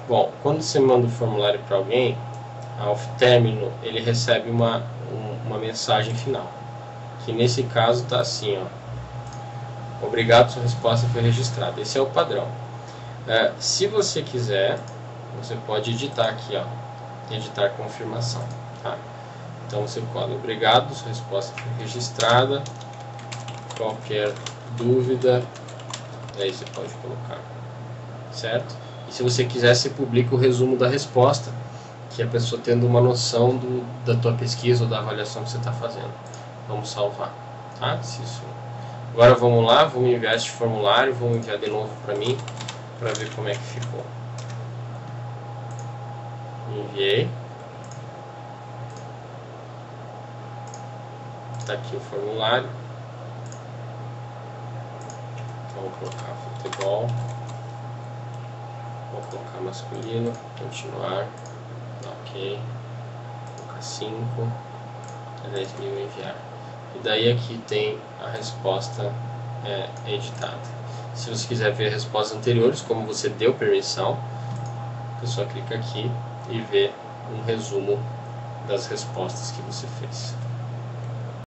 Bom, quando você manda o formulário para alguém, ao término ele recebe uma mensagem final, que nesse caso está assim, ó: obrigado, sua resposta foi registrada. Esse é o padrão. Se você quiser, você pode editar aqui, ó, editar confirmação, tá? Então você coloca: obrigado, sua resposta foi registrada, qualquer dúvida, aí você pode colocar, certo? E se você quiser, você publica o resumo da resposta, que a pessoa tendo uma noção da tua pesquisa ou da avaliação que você está fazendo. Vamos salvar, tá? Agora vamos lá, vamos enviar este formulário, vamos enviar de novo para mim, para ver como é que ficou. Enviei. Está aqui o formulário. Vou colocar futebol. Vou colocar masculino. Continuar. Ok. Vou colocar 5. 10 mil enviar. E daí aqui tem a resposta editada. Se você quiser ver respostas anteriores, como você deu permissão, a pessoa clica aqui e vê um resumo das respostas que você fez.